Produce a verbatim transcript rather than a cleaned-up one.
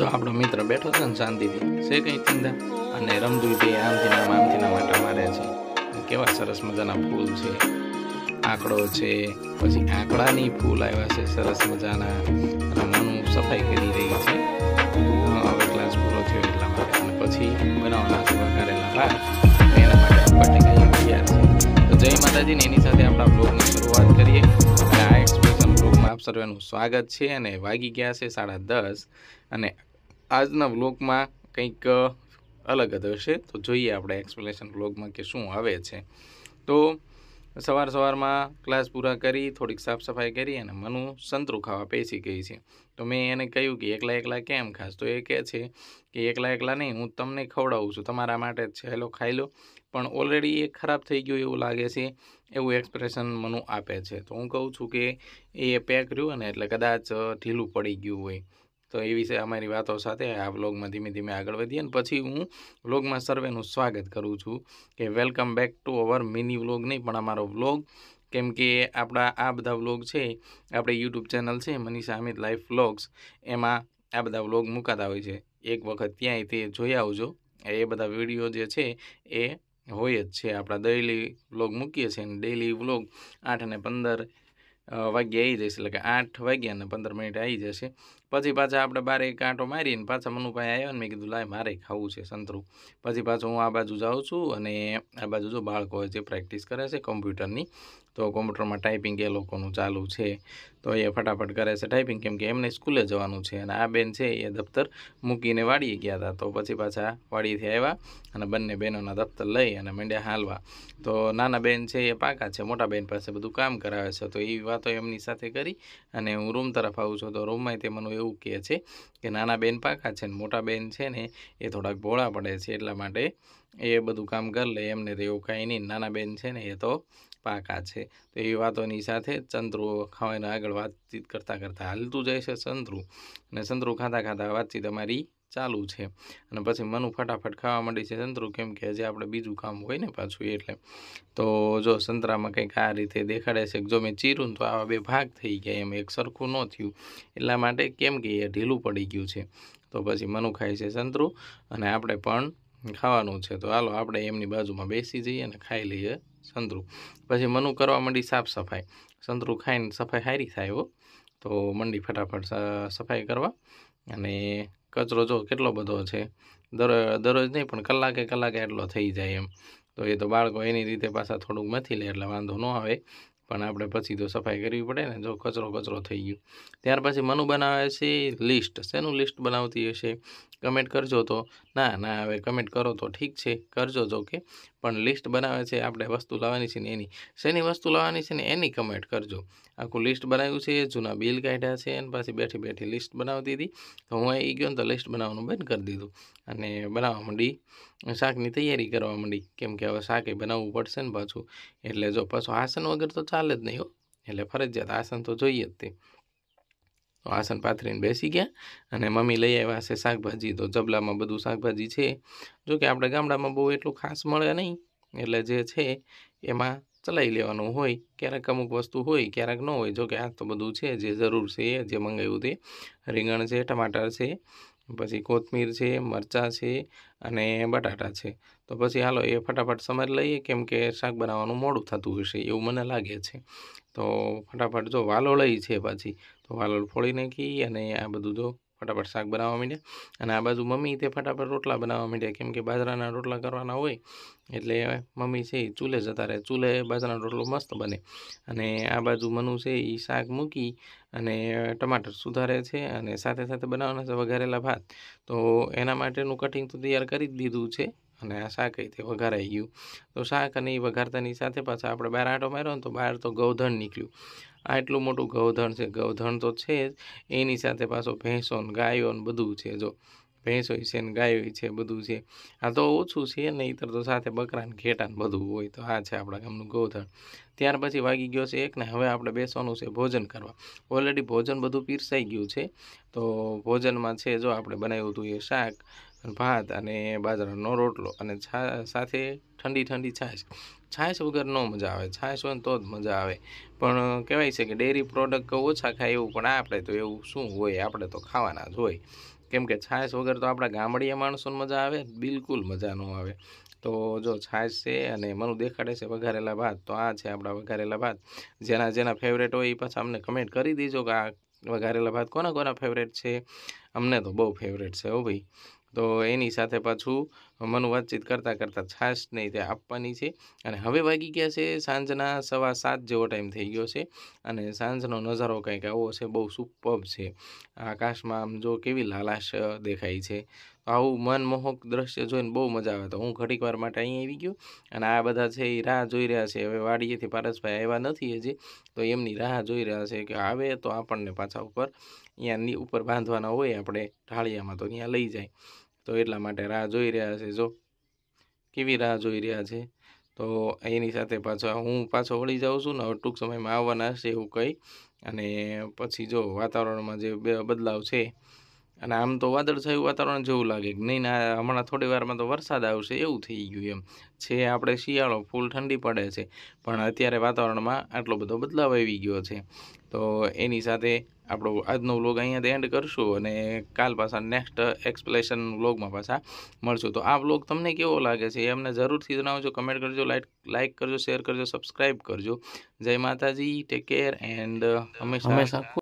જો આપણો મિત્ર બેઠો છે ને શાંતિથી છે કંઈ ચિંતા અને રમદુઈ આમથી નામ આમથી નામ આટા મારે છે. કેવા સરસ મજાના ફૂલ છે, આંકડો છે, પછી આંકડાની ફૂલ આવ્યા છે સરસ મજાના. રમવાનું સફાઈ કરી રહી છે. હવે ક્લાસ પૂરો થયો એટલા માટે અને પછી બનાવવાના છે વઘારેલા ભાત. એના માટે બટેકા તૈયાર છે. તો જય માતાજી ને એની સાથે આપણા બ્લોગની શરૂઆત કરીએ. અને આ એક્સપ્રેશન બ્લોગમાં આપ સર્વેનું સ્વાગત છે. અને વાગી ગયા છે સાડા દસ અને આજના વ્લોગમાં કંઈક અલગ જ હશે. તો જોઈએ આપણે એક્સપ્લેનેશન વ્લોગમાં કે શું આવે છે. તો સવાર સવારમાં ક્લાસ પૂરા કરી, થોડીક સાફ સફાઈ કરી અને મનુ સંતરું ખાવા બેસી ગઈ છે. તો મેં એને કહ્યું કે એકલા એકલા કેમ ખાસ? તો એ કહે છે કે એકલા એકલા નહીં, હું તમને ખવડાવું છું, તમારા માટે જ છે, હેલો ખાઈ લો. પણ ઓલરેડી એ ખરાબ થઈ ગયું એવું લાગે છે, એવું એક્સપ્રેશન મનુ આપે છે. તો હું કહું છું કે એ પેક રહ્યું ને એટલે કદાચ ઢીલું પડી ગયું હોય. તો એ વિશે અમારી વાતો સાથે આ વ્લોગમાં ધીમે ધીમે આગળ વધીએ અને પછી હું વ્લોગમાં સર્વેનું સ્વાગત કરું છું કે welcome back to our mini vlog નહીં પણ અમારો વ્લોગ. કેમ કે આપણા આ બધા વ્લોગ છે, આપણે યુટ્યુબ ચેનલ છે મનીષા અમિત લાઈફ વ્લોગ્સ, એમાં આ બધા વ્લોગ મુકાતા હોય છે. એક વખત ત્યાંય તે જોઈ આવજો. એ બધા વિડીયો જે છે એ હોય જ છે. આપણા ડેઈલી વ્લોગ મૂકીએ છીએ અને ડેઈલી વ્લોગ આઠ અને પંદર વાગ્યે આવી જશે, એટલે કે આઠ વાગ્યા અને પંદર મિનિટ આવી જશે. પછી પાછા આપણે બારે કાંટો મારીને પાછા મનુભાઈ આવ્યા ને મેં કીધું લાય મારે ખાવું છે સંતરું. પછી પાછું હું આ બાજુ જાઉં છું અને આ બાજુ જો બાળકો જે પ્રેક્ટિસ કરે છે કોમ્પ્યુટરની. તો કોમ્પ્યુટરમાં ટાઈપિંગ એ લોકોનું ચાલુ છે. તો એ ફટાફટ કરે છે ટાઈપિંગ, કેમ કે એમને સ્કૂલે જવાનું છે. અને આ બેન છે એ દફતર મૂકીને વાડીએ ગયા હતા. તો પછી પાછા વાડીએથી આવ્યા અને બંને બહેનોના દફતર લઈ અને મંડ્યા હાલવા. તો નાના બેન છે એ પાકા છે, મોટા બેન પાસે બધું કામ કરાવે છે. તો એ વાતો એમની સાથે કરી અને હું રૂમ તરફ આવું છું. તો રૂમમાં તે મને એવું કહે છે કે નાના બેન પાકા છે ને મોટા બેન છે ને એ થોડાક ભોળા પડે છે, એટલા માટે એ બધું કામ કરી લે, એમને તો એવું કાંઈ નહીં. નાના બેન છે ને એ તો પાકા છે. તો એ વાતોની સાથે સંતરું ખાવાને આગળ વાતચીત કરતાં કરતાં હાલતું જાય છે સંતરું. અને સંતરું ખાતા ખાતા વાતચીત અમારી ચાલુ છે. અને પછી મનુ ફટાફટ ખાવા માંડી છે સંતરું, કેમ કે હજી આપણે બીજું કામ હોય ને પાછું એટલે. તો જો સંતરામાં કંઈક આ રીતે દેખાડે છે, જો મેં ચીરું તો આવા બે ભાગ થઈ ગયા, એમ એક સરખું ન થયું. એટલા માટે કેમ કે એ ઢીલું પડી ગયું છે. તો પછી મનુ ખાય છે સંતરું અને આપણે પણ ખાવાનું છે. તો હાલો આપણે એમની બાજુમાં બેસી જઈએ અને ખાઈ લઈએ સંતરું. પછી મનુ કરવા માંડી સાફ સફાઈ. સંતરું ખાઈને સફાઈ સારી થાય હો. તો મંડી ફટાફટ સફાઈ કરવા. અને કચરો જો કેટલો બધો છે, દરરોજ દરરોજ નહીં પણ કલાકે કલાકે એટલો થઈ જાય એમ. તો એ તો બાળકો એની રીતે પાછા થોડુંક મથી લે એટલે વાંધો ન આવે, પણ આપણે પછી તો સફાઈ કરવી પડે ને. જો કચરો કચરો થઈ ગયો. ત્યાર પછી મનુ બનાવે છે લિસ્ટ. શેનું લિસ્ટ બનાવતી હશે કમેન્ટ કરજો. તો ના ના હવે કમેન્ટ કરો તો ઠીક છે, કરજો જો કે, પણ લિસ્ટ બનાવે છે આપણે વસ્તુ લાવવાની છે ને એની. શેની વસ્તુ લાવવાની છે ને એની કમેન્ટ કરજો. આખું લિસ્ટ બનાવ્યું છે, જૂના બિલ કાઢ્યા છે અને પાછી બેઠી બેઠી લિસ્ટ બનાવતી હતી. તો હું આવી ગયો ને તો લિસ્ટ બનાવવાનું બંધ કરી દીધું અને બનાવવા માંડી, શાકની તૈયારી કરવા માંડી. કેમ કે હવે શાકે બનાવવું પડશે ને પાછું. એટલે જો પાછું આસન વગર તો ચાલે જ નહીં હો, એટલે ફરજિયાત આસન તો જોઈએ જ તે. તો આસન પાથરીને બેસી ગયા અને મમ્મી લઈ આવ્યા છે શાકભાજી. તો જબલામાં બધું શાકભાજી છે. જો કે આપણે ગામડામાં બહુ એટલું ખાસ મળે નહીં, એટલે જે છે એમાં ચલાવી લેવાનું હોય. ક્યારેક અમુક વસ્તુ હોય, ક્યારેક ન હોય. જો કે આ તો બધું છે જે જરૂર છે, જે મંગાવ્યું તે. રીંગણ છે, ટમાટર છે, પછી કોથમીર છે, મરચાં છે અને બટાટા છે. તો પછી હાલો એ ફટાફટ સમારી લઈએ, કેમ કે શાક બનાવવાનું મોડું થતું હશે એવું મને લાગે છે. તો ફટાફટ જો વાલોળઈ છે પાછી, તો વાલોળ ફોડી નાખી અને આ બધું જો ફટાફટ શાક બનાવવા માંડ્યા. અને આ બાજુ મમ્મી તે ફટાફટ રોટલા બનાવવા માંડ્યા, કેમ કે બાજરાના રોટલા કરવાના હોય એટલે મમ્મી છે એ ચૂલે જતા રહે. ચૂલે બાજરાનો રોટલો મસ્ત બને. અને આ બાજુ મનુ છે એ શાક મૂકી અને ટમાટર સુધારે છે અને સાથે સાથે બનાવવાના છે વઘારેલા ભાત. તો એના માટેનું કટિંગ તો તૈયાર કરી જ દીધું છે અને આ શાક તે વઘારાઈ ગયું. તો શાક અને એ વઘારતાની સાથે પાછા આપણે બહાર આંટો માર્યો ને તો બહાર તો ગૌધણ નીકળ્યું. આ એટલું મોટું ગૌધણ છે. ગૌધણ તો છે જ, એની સાથે પાછો ભેંસો ને ગાયો ને બધું છે. જો ભેંસો છે ને ગાયો છે, બધું છે. આ તો ઓછું છે ને, ઇતર તો સાથે બકરા ને ઘેટા ને બધું હોય. તો આ છે આપણા ગામનું ગૌધણ. ત્યાર પછી વાગી ગયો છે એક ને હવે આપણે બેસવાનું છે ભોજન કરવા. ઓલરેડી ભોજન બધું પીરસાઈ ગયું છે. તો ભોજનમાં છે જો આપણે બનાવ્યું હતું એ શાક, ભાત અને બાજરાનો રોટલો અને છા સાથે ઠંડી ઠંડી છાશ. છાશ વગર ન મજા આવે, છાશ હોય ને તો જ મજા આવે. પણ કહેવાય છે કે ડેરી પ્રોડક્ટ ઓછા ખાય એવું, પણ આપણે તો એવું શું હોય, આપણે તો ખાવાના જ હોય. કેમ કે છાશ વગર તો આપણા ગામડીયા માણસોને મજા આવે બિલકુલ મજા ન આવે। તો જો છાશ છે અને મને દેખાડે છે વઘારેલા ભાત, તો આ છે આપણા વઘારેલા ભાત। જેના જેના ફેવરેટ હોય એ પાછા અમને કમેન્ટ કરી દેજો કે આ વઘારેલા ભાત કોના કોના ફેવરેટ છે। અમને તો બહુ ફેવરેટ છે હો ભાઈ। તો એની સાથે પાછું મનુ વાતચીત કરતાં કરતાં છાશ નહીં તે આપવાની છે। અને હવે વાગી ગયા છે સાંજના સવા સાત જેવો ટાઈમ થઈ ગયો છે અને સાંજનો નજારો કંઈક આવો છે, બહુ સુપર્બ છે। આકાશમાં આમ જો કેવી લાલાશ દેખાય છે। આવું મનમોહક દ્રશ્ય જોઈને બહુ મજા આવે। તો હું ઘડીક વાર માટે અહીં આવી ગયો અને આ બધા છે એ રાહ જોઈ રહ્યા છે। હવે વાડીએથી પારસભાઈ આવ્યા નથી હજી, તો એમની રાહ જોઈ રહ્યા છે કે આવે તો આપણને પાછા ઉપર અહીંયાની ઉપર બાંધવાના હોય આપણે ઢાળિયામાં, તો ત્યાં લઈ જાય। તો એટલા માટે રાહ જોઈ રહ્યા છે, જો કેવી રાહ જોઈ રહ્યા છે। તો એની સાથે પાછા હું પાછો વળી જાઉં છું ને, હવે ટૂંક સમયમાં આવવાના હશે એવું કહી અને પછી જો વાતાવરણમાં જે બદલાવ છે અને આમ તો વાદળછાયું વાતાવરણ જેવું લાગે કે નહીં ના હમણાં થોડી વારમાં તો વરસાદ આવશે એવું થઈ ગયું એમ છે। આપણે શિયાળો ફૂલ ઠંડી પડે છે, પણ અત્યારે વાતાવરણમાં આટલો બધો બદલાવ આવી ગયો છે। તો એની સાથે આપણો આજનો વ્લોગ અહીંયાથી એન્ડ કરશું અને કાલ પાછા નેક્સ્ટ એક્સપ્લેનેશન વ્લોગમાં પાછા મળશું। તો આ વ્લોગ તમને કેવો લાગે છે એ અમને જરૂરથી જણાવજો, કમેન્ટ કરજો, લાઈક લાઈક કરજો, શેર કરજો, સબસ્ક્રાઈબ કરજો। જય માતાજી, ટેક કેર એન્ડ હંમેશા